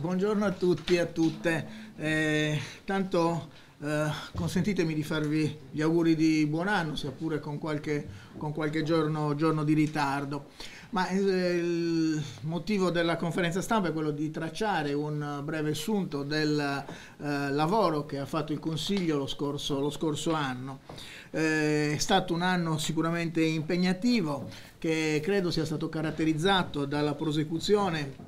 Buongiorno a tutti e a tutte. Consentitemi di farvi gli auguri di buon anno, sia pure con qualche giorno di ritardo. Ma il motivo della conferenza stampa è quello di tracciare un breve assunto del lavoro che ha fatto il Consiglio lo scorso anno. È stato un anno sicuramente impegnativo, che credo sia stato caratterizzato dalla prosecuzione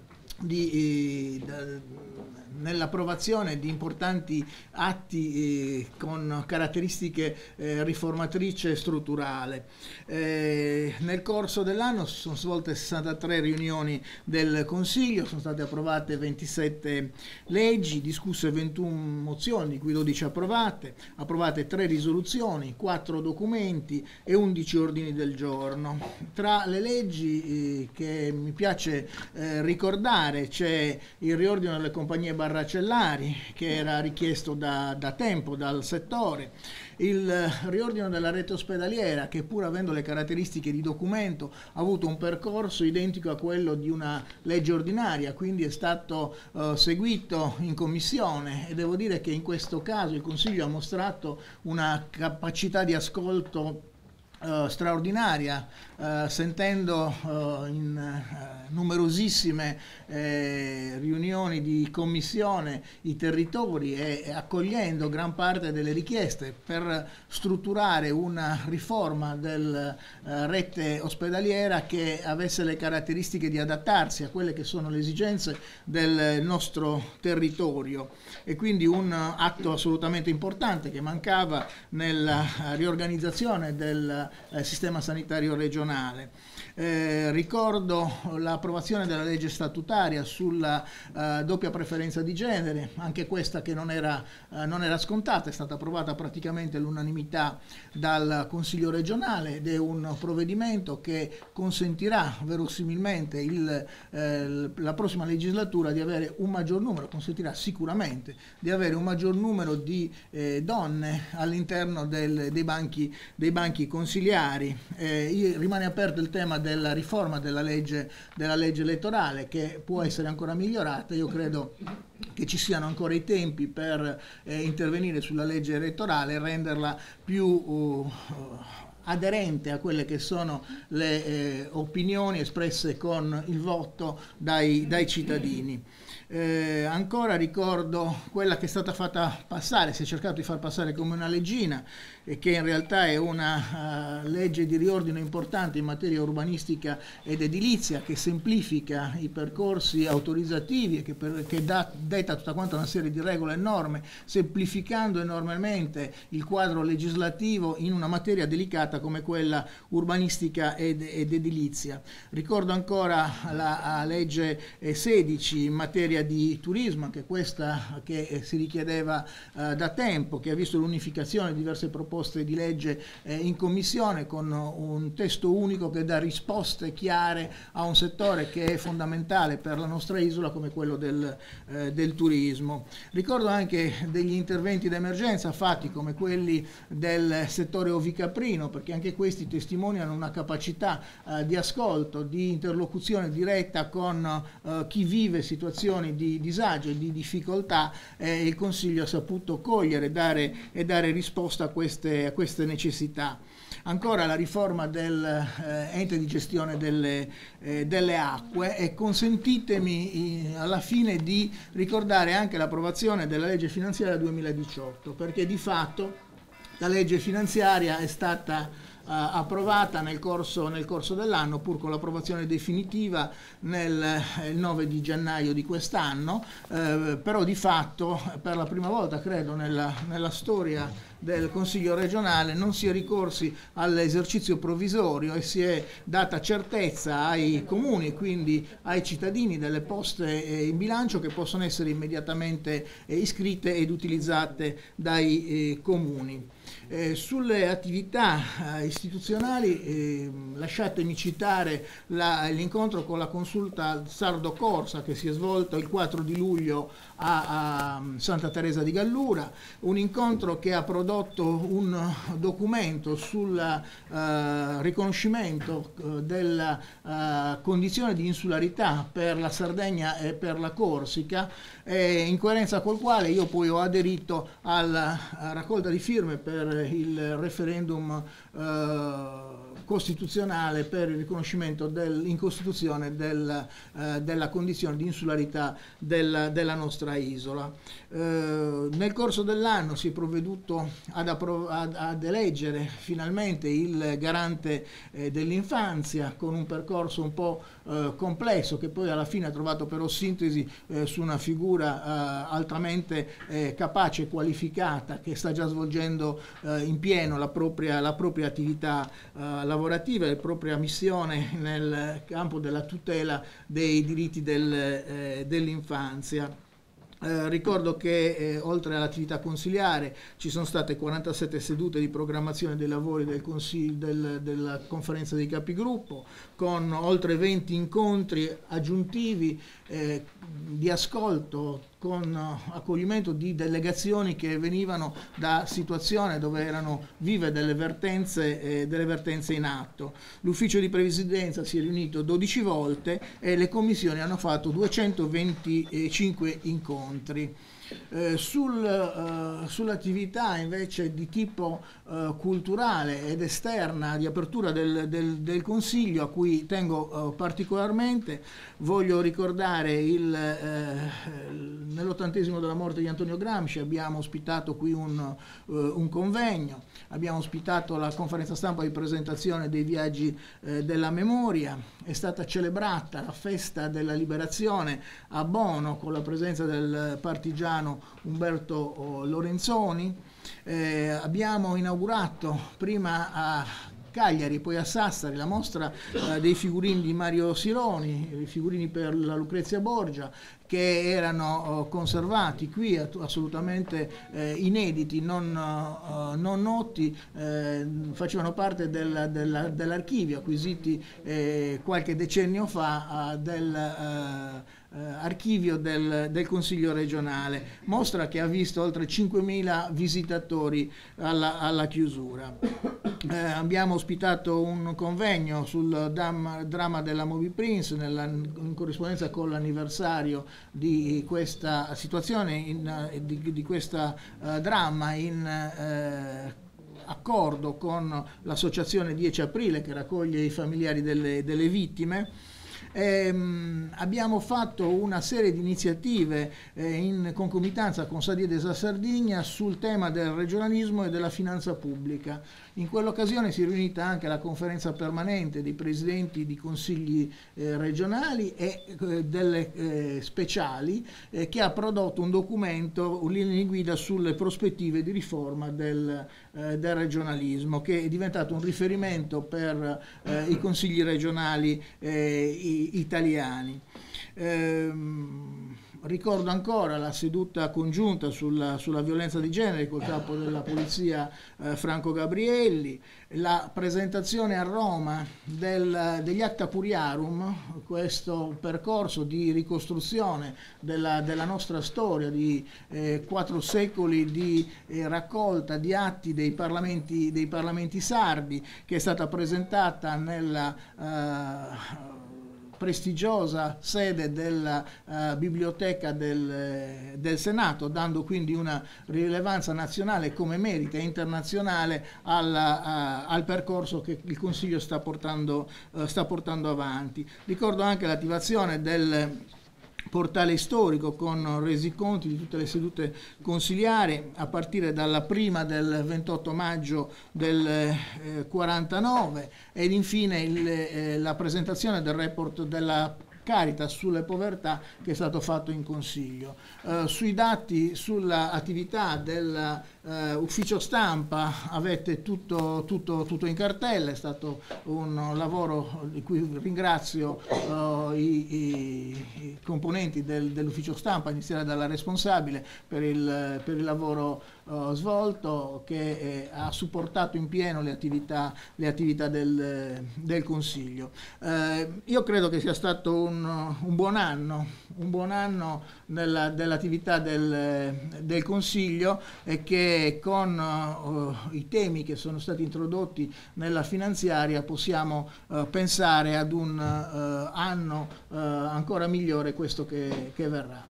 nell'approvazione di importanti atti con caratteristiche riformatrice e strutturale. Nel corso dell'anno si sono svolte 63 riunioni del Consiglio, sono state approvate 27 leggi, discusse 21 mozioni, di cui 12 approvate 3 risoluzioni, 4 documenti e 11 ordini del giorno. Tra le leggi che mi piace ricordare c'è il riordino delle compagnie barracellari, che era richiesto da tempo dal settore, il riordino della rete ospedaliera, che pur avendo le caratteristiche di documento ha avuto un percorso identico a quello di una legge ordinaria, quindi è stato seguito in commissione, e devo dire che in questo caso il Consiglio ha mostrato una capacità di ascolto straordinaria, sentendo in numerosissime riunioni di commissione i territori e accogliendo gran parte delle richieste per strutturare una riforma della rete ospedaliera che avesse le caratteristiche di adattarsi a quelle che sono le esigenze del nostro territorio, e quindi un atto assolutamente importante che mancava nella riorganizzazione del sistema sanitario regionale. Ricordo l'approvazione della legge statutaria sulla doppia preferenza di genere, anche questa che non era scontata, è stata approvata praticamente all'unanimità dal Consiglio regionale, ed è un provvedimento che consentirà verosimilmente la prossima legislatura di avere un maggior numero, consentirà sicuramente di avere un maggior numero di donne all'interno dei banchi consigliari. Rimane aperto il tema della riforma della legge elettorale, che può essere ancora migliorata. Io credo che ci siano ancora i tempi per intervenire sulla legge elettorale e renderla più aderente a quelle che sono le opinioni espresse con il voto dai cittadini. Ancora ricordo quella che è stata fatta passare, si è cercato di far passare come una leggina, e che in realtà è una legge di riordino importante in materia urbanistica ed edilizia, che semplifica i percorsi autorizzativi e che detta tutta quanta una serie di regole e norme, semplificando enormemente il quadro legislativo in una materia delicata come quella urbanistica ed edilizia. Ricordo ancora la legge 16 in materia di turismo, anche questa che si richiedeva da tempo, che ha visto l'unificazione di diverse proposte di legge in commissione, con un testo unico che dà risposte chiare a un settore che è fondamentale per la nostra isola come quello del turismo. Ricordo anche degli interventi d'emergenza fatti come quelli del settore ovicaprino, perché anche questi testimoniano una capacità di ascolto, di interlocuzione diretta con chi vive situazioni di disagio e di difficoltà. Il Consiglio ha saputo cogliere e dare risposta a queste necessità. Ancora la riforma dell'ente di gestione delle acque, e consentitemi alla fine di ricordare anche l'approvazione della legge finanziaria 2018, perché di fatto la legge finanziaria è stata approvata nel corso dell'anno, pur con l'approvazione definitiva il 9 di gennaio di quest'anno, però di fatto per la prima volta credo nella storia del Consiglio regionale non si è ricorsi all'esercizio provvisorio e si è data certezza ai comuni e quindi ai cittadini delle poste in bilancio che possono essere immediatamente iscritte ed utilizzate dai comuni. Sulle attività istituzionali lasciatemi citare l'incontro con la consulta Sardo Corsa, che si è svolto il 4 di luglio a Santa Teresa di Gallura, un incontro che ha prodotto prodotto un documento sul riconoscimento della condizione di insularità per la Sardegna e per la Corsica, in coerenza col quale io poi ho aderito alla raccolta di firme per il referendum costituzionale per il riconoscimento in Costituzione della condizione di insularità della nostra isola. Nel corso dell'anno si è provveduto ad eleggere finalmente il garante dell'infanzia, con un percorso un po' complesso, che poi alla fine ha trovato però sintesi su una figura altamente capace e qualificata, che sta già svolgendo in pieno la propria attività lavorativa e la propria missione nel campo della tutela dei diritti dell'infanzia. Ricordo che oltre all'attività consiliare ci sono state 47 sedute di programmazione dei lavori del della conferenza dei capigruppo, con oltre 20 incontri aggiuntivi di ascolto, con accoglimento di delegazioni che venivano da situazioni dove erano vive delle vertenze in atto. L'ufficio di presidenza si è riunito 12 volte e le commissioni hanno fatto 225 incontri. Sull'attività invece di tipo culturale ed esterna di apertura del Consiglio, a cui tengo particolarmente, voglio ricordare nell'80° della morte di Antonio Gramsci abbiamo ospitato qui un convegno, abbiamo ospitato la conferenza stampa di presentazione dei viaggi della memoria, è stata celebrata la festa della liberazione a Bono con la presenza del partigiano Umberto Lorenzoni, abbiamo inaugurato prima a Cagliari, poi a Sassari, la mostra dei figurini di Mario Sironi, i figurini per la Lucrezia Borgia, che erano conservati qui, assolutamente inediti, non noti, facevano parte dell'archivio, acquisiti qualche decennio fa archivio del Consiglio regionale, mostra che ha visto oltre 5.000 visitatori alla chiusura. Abbiamo ospitato un convegno sul dramma della Moby Prince in corrispondenza con l'anniversario di questa situazione, di questa dramma, in accordo con l'associazione 10 Aprile che raccoglie i familiari delle vittime. Abbiamo fatto una serie di iniziative in concomitanza con Sadiedesa Sardegna sul tema del regionalismo e della finanza pubblica. In quell'occasione si è riunita anche la conferenza permanente dei presidenti di consigli regionali e delle speciali, che ha prodotto un documento, linee guida sulle prospettive di riforma del regionalismo, che è diventato un riferimento per i consigli regionali italiani. Ricordo ancora la seduta congiunta sulla violenza di genere col capo della polizia Franco Gabrielli, la presentazione a Roma degli Acta Curiarum, questo percorso di ricostruzione della nostra storia, di 4 secoli di raccolta di atti dei parlamenti sardi, che è stata presentata nella prestigiosa sede della biblioteca del Senato, dando quindi una rilevanza nazionale come merita e internazionale al percorso che il Consiglio sta portando avanti. Ricordo anche l'attivazione del portale storico con resiconti di tutte le sedute consiliari a partire dalla prima del 28 maggio del 49 ed infine la presentazione del report della Caritas sulle povertà che è stato fatto in Consiglio. Sui dati sull'attività dell'ufficio stampa avete tutto in cartella, è stato un lavoro di cui ringrazio i componenti dell'ufficio stampa, a iniziare dalla responsabile per il lavoro svolto, che ha supportato in pieno le attività del Consiglio. Io credo che sia stato un buon anno dell'attività del Consiglio, e che con i temi che sono stati introdotti nella finanziaria possiamo pensare ad un anno ancora migliore, questo che verrà.